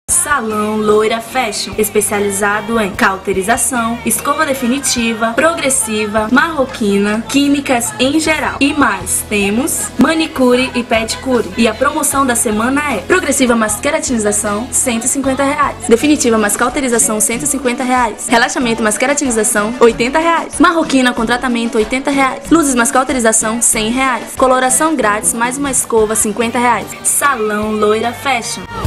Salão Loira Fashion, especializado em cauterização, escova definitiva, progressiva, marroquina, químicas em geral. E mais, temos manicure e pedicure. E a promoção da semana é progressiva mais queratinização, R$150. Definitiva mais cauterização, R$150. Relaxamento mais queratinização, R$80. Marroquina com tratamento, R$80. Luzes mais cauterização, R$100. Coloração grátis mais uma escova, R$50. Salão Loira Fashion.